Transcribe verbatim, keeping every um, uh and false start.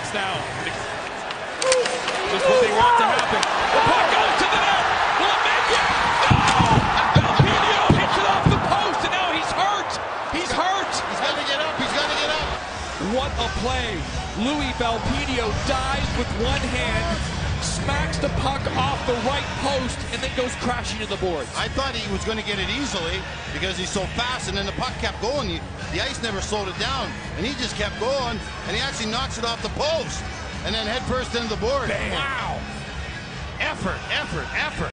chance now. Just what they want to happen. The puck goes to the net. Will it make it? No! Belpedio hits it off the post, and now he's hurt. He's hurt. He's got to get up. He's got to get up. What a play. Louis Belpedio dives with one hand, smacks the puck off the right post, and then goes crashing to the boards. I thought he was going to get it easily because he's so fast, and then the puck kept going. The ice never slowed it down, and he just kept going, and he actually knocks it off the post, and then head first into the board. Bam. Wow. Effort, effort, effort.